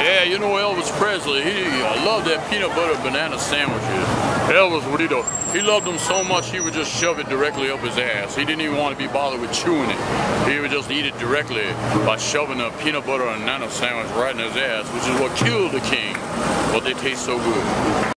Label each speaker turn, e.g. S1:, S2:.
S1: Yeah, you know Elvis Presley, he loved that peanut butter banana sandwiches. Elvis, what he do? He loved them so much he would just shove it directly up his ass. He didn't even want to be bothered with chewing it. He would just eat it directly by shoving a peanut butter and banana sandwich right in his ass, which is what killed the king. But they taste so good.